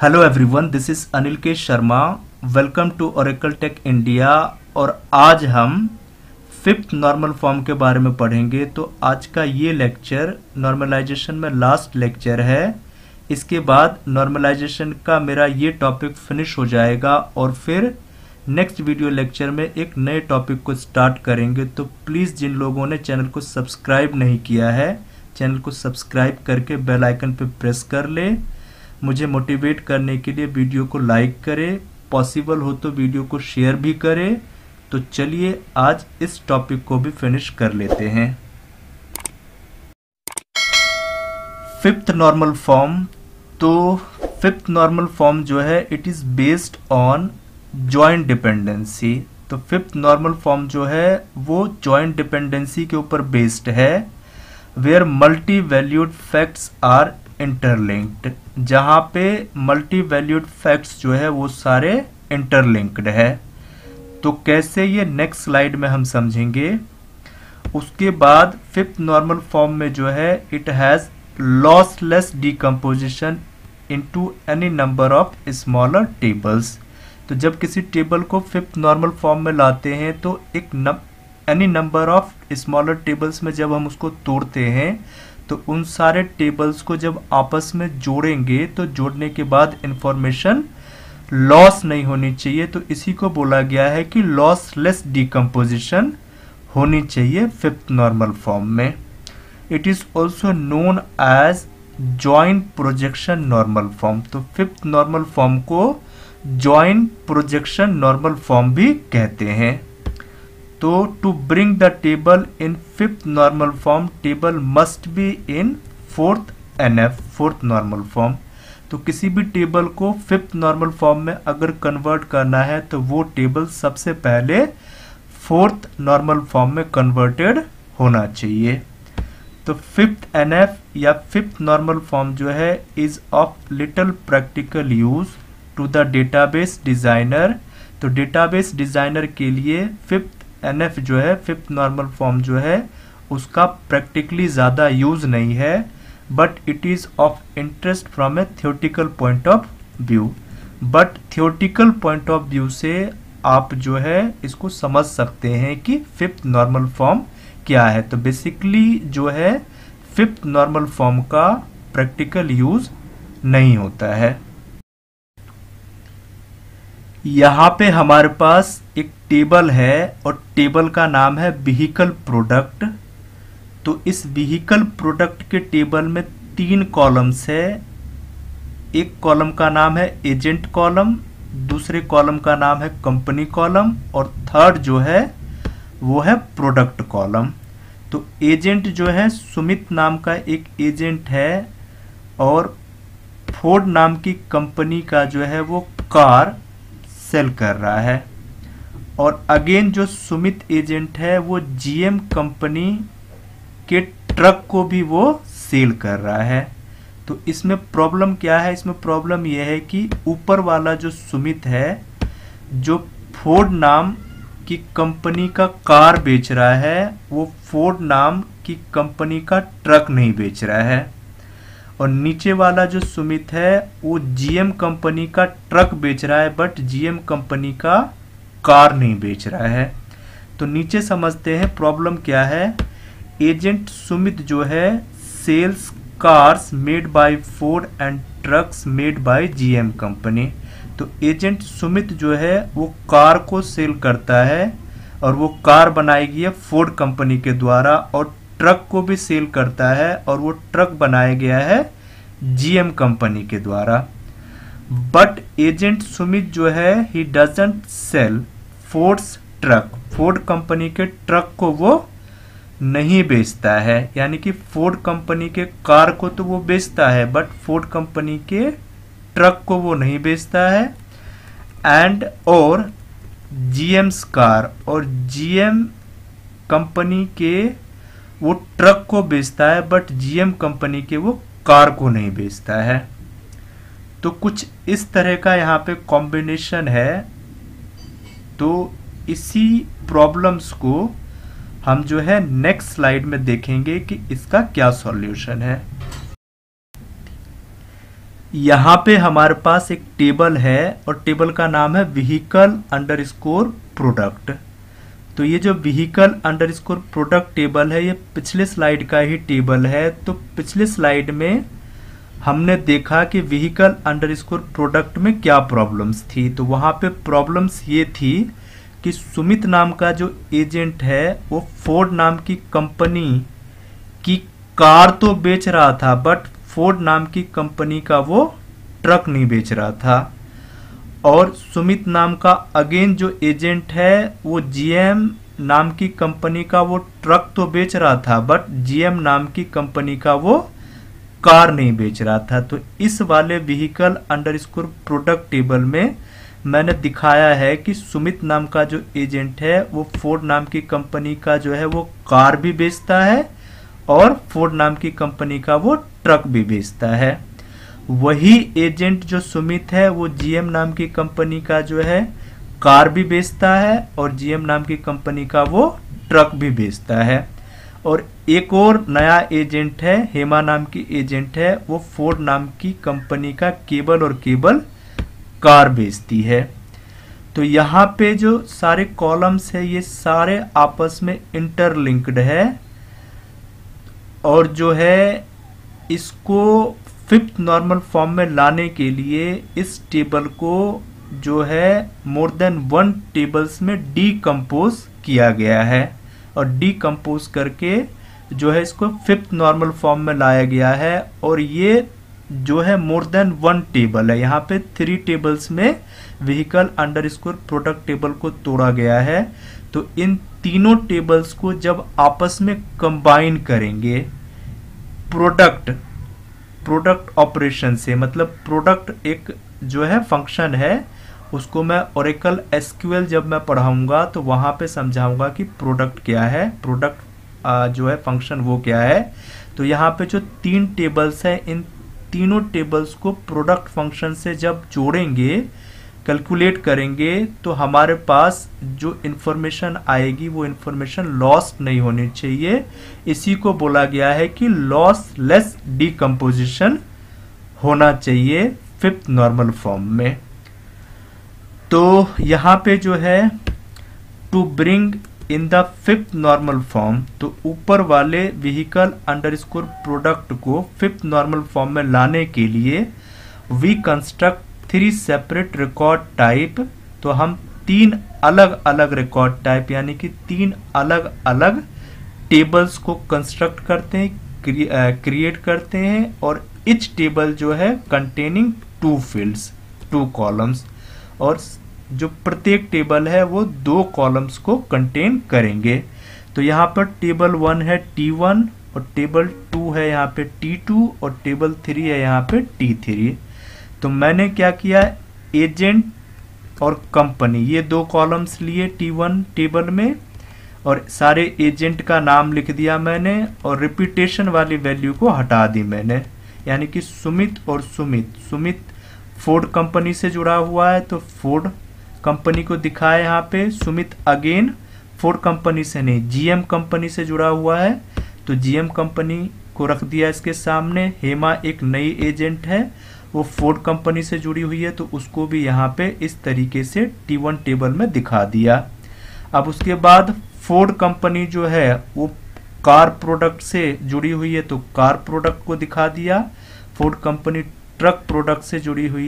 Hello everyone, this is Anil K Sharma. Welcome to Oracle Tech India. और आज हम fifth normal form के बारे में पढ़ेंगे। तो आज का ये लेक्चर नॉर्मलाइजेशन में लास्ट लेक्चर है। इसके बाद नॉर्मलाइजेशन का मेरा ये टॉपिक फिनिश हो जाएगा और फिर नेक्स्ट वीडियो लेक्चर में एक नए टॉपिक को स्टार्ट करेंगे। तो प्लीज़ जिन लोगों ने चैनल को सब्सक्राइब नहीं किया है, चैनल को सब्सक्राइब करके बेल आइकन पे प्रेस कर ले। मुझे मोटिवेट करने के लिए वीडियो को लाइक करें, पॉसिबल हो तो वीडियो को शेयर भी करें। तो चलिए आज इस टॉपिक को भी फिनिश कर लेते हैं। Fifth normal form. तो फिफ्थ नॉर्मल फॉर्म जो है it is based on joint dependency. तो फिफ्थ नॉर्मल फॉर्म जो है वो जॉइंट डिपेंडेंसी के ऊपर बेस्ड है, where multi valued facts are interlinked. जहां पे मल्टी वैल्यूड फैक्ट्स जो है वो सारे इंटरलिंक्ड है। तो कैसे, ये नेक्स्ट स्लाइड में हम समझेंगे। उसके बाद फिफ्थ नॉर्मल फॉर्म में जो है it has lossless decomposition into any number of smaller tables. तो जब किसी टेबल को फिफ्थ नॉर्मल फॉर्म में लाते हैं तो एक any number of smaller tables में जब हम उसको तोड़ते हैं तो उन सारे टेबल्स को जब आपस में जोड़ेंगे तो जोड़ने के बाद इंफॉर्मेशन लॉस नहीं होनी चाहिए। तो इसी को बोला गया है कि लॉसलेस डिकम्पोजिशन होनी चाहिए फिफ्थ नॉर्मल फॉर्म में। It is also known as joint projection normal form. तो फिफ्थ नॉर्मल फॉर्म को जॉइंट प्रोजेक्शन नॉर्मल फॉर्म भी कहते हैं। तो to bring the table in fifth normal form, table must be in fourth NF, fourth normal form. तो किसी भी table को फिफ्थ नॉर्मल फॉर्म में अगर कन्वर्ट करना है तो वो टेबल सबसे पहले फोर्थ नॉर्मल फॉर्म में कन्वर्टेड होना चाहिए। तो फिफ्थ NF या फिफ्थ नॉर्मल फॉर्म जो है is of little practical use to the database designer. तो डेटाबेस डिजाइनर के लिए फिफ्थ NF जो है, फिफ्थ नॉर्मल फॉर्म जो है उसका प्रैक्टिकली ज़्यादा यूज नहीं है, but it is of interest from a theoretical point of view. But theoretical point of view से आप जो है इसको समझ सकते हैं कि फिफ्थ नॉर्मल फॉर्म क्या है। तो बेसिकली जो है फिफ्थ नॉर्मल फॉर्म का प्रैक्टिकल यूज नहीं होता है। यहाँ पे हमारे पास एक टेबल है और टेबल का नाम है व्हीकल प्रोडक्ट। तो इस व्हीकल प्रोडक्ट के टेबल में 3 कॉलम्स है। एक कॉलम का नाम है एजेंट कॉलम, दूसरे कॉलम का नाम है कंपनी कॉलम और थर्ड जो है वो है प्रोडक्ट कॉलम। तो एजेंट जो है सुमित नाम का एक एजेंट है और फोर्ड नाम की कंपनी का जो है वो कार सेल कर रहा है। और अगेन जो सुमित एजेंट है वो GM कंपनी के ट्रक को भी वो सेल कर रहा है। तो इसमें प्रॉब्लम क्या है? इसमें प्रॉब्लम यह है कि ऊपर वाला जो सुमित है जो फोर्ड नाम की कंपनी का कार बेच रहा है वो फोर्ड नाम की कंपनी का ट्रक नहीं बेच रहा है। और नीचे वाला जो सुमित है वो GM कंपनी का ट्रक बेच रहा है बट GM कंपनी का कार नहीं बेच रहा है। तो नीचे समझते हैं प्रॉब्लम क्या है। एजेंट सुमित जो है sells cars made by Ford and trucks made by GM company. तो एजेंट सुमित जो है वो कार को सेल करता है और वो कार बनाई गई है फोर्ड कंपनी के द्वारा और ट्रक को भी सेल करता है और वो ट्रक बनाया गया है GM कंपनी के द्वारा। बट एजेंट सुमित जो है he doesn't sell Ford's truck, Ford company के ट्रक को वो नहीं बेचता है। यानी कि फोर्ड कंपनी के कार को तो वो बेचता है बट फोर्ड कंपनी के ट्रक को वो नहीं बेचता है। एंड और GM's कार और GM कंपनी के वो ट्रक को बेचता है बट GM कंपनी के वो कार को नहीं बेचता है। तो कुछ इस तरह का यहाँ पे कॉम्बिनेशन है। तो इसी प्रॉब्लम्स को हम जो है नेक्स्ट स्लाइड में देखेंगे कि इसका क्या सॉल्यूशन है। यहाँ पे हमारे पास एक टेबल है और टेबल का नाम है व्हीकल अंडरस्कोर प्रोडक्ट। तो ये जो व्हीकल अंडरस्कोर प्रोडक्ट टेबल है ये पिछले स्लाइड का ही टेबल है। तो पिछले स्लाइड में हमने देखा कि व्हीकल अंडरस्कोर प्रोडक्ट में क्या प्रॉब्लम्स थी। तो वहाँ पे प्रॉब्लम्स ये थी कि सुमित नाम का जो एजेंट है वो फोर्ड नाम की कंपनी की कार तो बेच रहा था, बट फोर्ड नाम की कंपनी का वो ट्रक नहीं बेच रहा था। और सुमित नाम का अगेन जो एजेंट है वो जीएम नाम की कंपनी का वो ट्रक तो बेच रहा था, बट जीएम नाम की कंपनी का वो कार नहीं बेच रहा था। तो इस वाले व्हीकल अंडरस्कोर प्रोडक्ट टेबल में मैंने दिखाया है कि सुमित नाम का जो एजेंट है वो फोर्ड नाम की कंपनी का जो है वो कार भी बेचता है और फोर्ड नाम की कंपनी का वो ट्रक भी बेचता है। वही एजेंट जो सुमित है वो जीएम नाम की कंपनी का जो है कार भी बेचता है और जीएम नाम की कंपनी का वो ट्रक भी बेचता है। और एक और नया एजेंट है, हेमा नाम की एजेंट है, वो फोर्ड नाम की कंपनी का केबल और केबल कार बेचती है। तो यहाँ पे जो सारे कॉलम्स है ये सारे आपस में इंटरलिंक्ड है और जो है इसको फिफ्थ नॉर्मल फॉर्म में लाने के लिए इस टेबल को जो है मोर देन वन टेबल्स में डीकम्पोज किया गया है और डीकम्पोज करके जो है इसको फिफ्थ नॉर्मल फॉर्म में लाया गया है। और ये जो है मोर देन वन टेबल है, यहाँ पे 3 टेबल्स में व्हीकल अंडरस्कोर प्रोडक्ट टेबल को तोड़ा गया है। तो इन तीनों टेबल्स को जब आपस में कंबाइन करेंगे प्रोडक्ट ऑपरेशन से, मतलब प्रोडक्ट एक जो है फंक्शन है उसको मैं ओरेकल एसक्यूएल जब मैं पढ़ाऊंगा तो वहां पे समझाऊंगा कि प्रोडक्ट क्या है, प्रोडक्ट जो है फंक्शन वो क्या है। तो यहाँ पे जो 3 टेबल्स है इन तीनों टेबल्स को प्रोडक्ट फंक्शन से जब जोड़ेंगे, कैलकुलेट करेंगे तो हमारे पास जो इन्फॉर्मेशन आएगी वो इन्फॉर्मेशन लॉस्ट नहीं होनी चाहिए। इसी को बोला गया है कि लॉसलेस डीकम्पोजिशन होना चाहिए फिफ्थ नॉर्मल फॉर्म में। तो यहाँ पे जो है to bring in the fifth normal form, तो ऊपर वाले व्हीकल अंडरस्कोर प्रोडक्ट को फिफ्थ नॉर्मल फॉर्म में लाने के लिए we construct 3 separate record type. तो हम 3 अलग अलग रिकॉर्ड टाइप यानी कि 3 अलग अलग टेबल्स को कंस्ट्रक्ट करते हैं, क्रिएट करते हैं और इच टेबल जो है कंटेनिंग 2 फील्ड्स 2 कॉलम्स, और जो प्रत्येक टेबल है वो 2 कॉलम्स को कंटेन करेंगे। तो यहाँ पर टेबल 1 है T1 और टेबल 2 है यहाँ पे T2 और टेबल 3 है यहाँ पे T3। तो मैंने क्या किया, एजेंट और कंपनी ये 2 कॉलम्स लिए T1 टेबल में और सारे एजेंट का नाम लिख दिया मैंने और रिपीटेशन वाली वैल्यू को हटा दी मैंने, यानी कि सुमित और सुमित फोर्ड कंपनी से जुड़ा हुआ है तो फोर्ड कंपनी को दिखाया यहाँ पे। सुमित अगेन फोर्ड कंपनी से नहीं जीएम कंपनी से जुड़ा हुआ है तो जीएम कंपनी को रख दिया इसके सामने। हेमा एक नई एजेंट है वो फोर्ड कंपनी से जुड़ी हुई है तो उसको भी यहाँ पे इस तरीके से T1 टेबल में दिखा दिया। अब उसके बाद फोर्ड कंपनी जो है वो कार प्रोडक्ट से जुड़ी हुई है तो कार प्रोडक्ट को दिखा दिया। फोर्ड कंपनी ट्रक प्रोडक्ट से जुड़ी हुई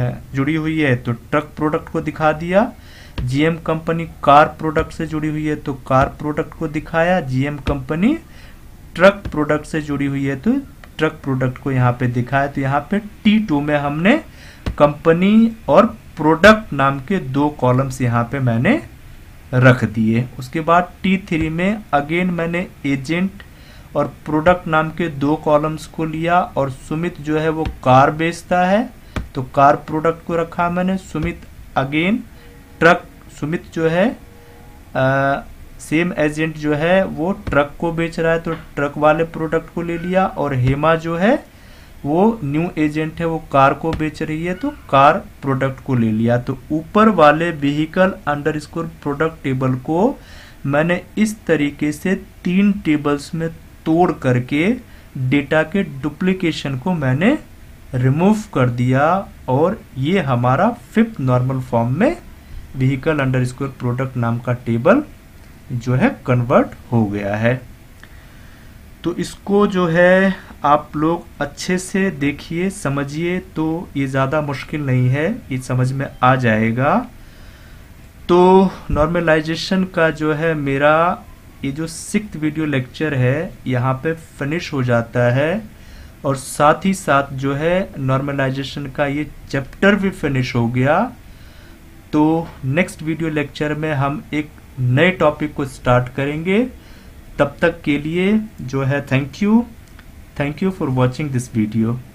है तो ट्रक प्रोडक्ट को दिखा दिया। जीएम कंपनी कार प्रोडक्ट से जुड़ी हुई है तो कार प्रोडक्ट को दिखाया। जीएम कंपनी ट्रक प्रोडक्ट से जुड़ी हुई है तो ट्रक प्रोडक्ट को यहाँ पे दिखाया। तो यहाँ पे T2 में हमने कंपनी और प्रोडक्ट नाम के 2 कॉलम्स यहाँ पे मैंने रख दिए। उसके बाद T3 में अगेन मैंने एजेंट और प्रोडक्ट नाम के 2 कॉलम्स को लिया और सुमित जो है वो कार बेचता है तो कार प्रोडक्ट को रखा मैंने। सुमित अगेन ट्रक, सुमित जो है सेम एजेंट जो है वो ट्रक को बेच रहा है तो ट्रक वाले प्रोडक्ट को ले लिया। और हेमा जो है वो न्यू एजेंट है वो कार को बेच रही है तो कार प्रोडक्ट को ले लिया। तो ऊपर वाले व्हीकल अंडरस्कोर प्रोडक्ट टेबल को मैंने इस तरीके से 3 टेबल्स में तोड़ करके डेटा के डुप्लीकेशन को मैंने रिमूव कर दिया और ये हमारा फिफ्थ नॉर्मल फॉर्म में व्हीकल अंडरस्कोर प्रोडक्ट नाम का टेबल जो है कन्वर्ट हो गया है। तो इसको जो है आप लोग अच्छे से देखिए, समझिए, तो ये ज़्यादा मुश्किल नहीं है, ये समझ में आ जाएगा। तो नॉर्मलाइजेशन का जो है मेरा ये जो 6th वीडियो लेक्चर है यहाँ पे फिनिश हो जाता है और साथ ही साथ जो है नॉर्मलाइजेशन का ये चैप्टर भी फिनिश हो गया। तो नेक्स्ट वीडियो लेक्चर में हम एक नए टॉपिक को स्टार्ट करेंगे। तब तक के लिए जो है thank you for watching this video.